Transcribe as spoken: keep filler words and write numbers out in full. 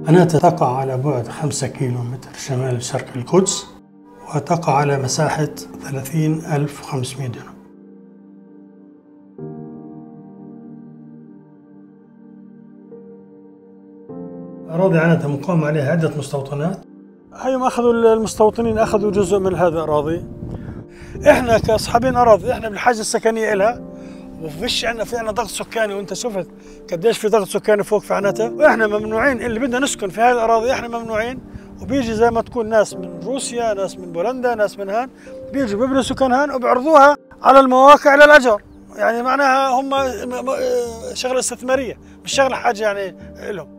أناتا تقع على بعد خمسة كيلو متر شمال شرق القدس، وتقع على مساحة ثلاثين ألف وخمسمائة دونم. أراضي أناتا مقام عليها عدة مستوطنات. هيهم أخذوا المستوطنين أخذوا جزء من هذا الأراضي. إحنا كأصحابين أراضي إحنا بالحاجة السكنية إلها، وفيش عندنا في عندنا ضغط سكاني، وأنت شفت قديش في ضغط سكاني فوق في أناتا، وإحنا ممنوعين اللي بدنا نسكن في هذه الأراضي إحنا ممنوعين. وبيجي زي ما تكون ناس من روسيا، ناس من بولندا، ناس من هان، بيجوا بيبنوا سكن هان وبيعرضوها على المواقع للأجر. يعني معناها هم شغلة استثمارية مش شغلة حاجة يعني لهم.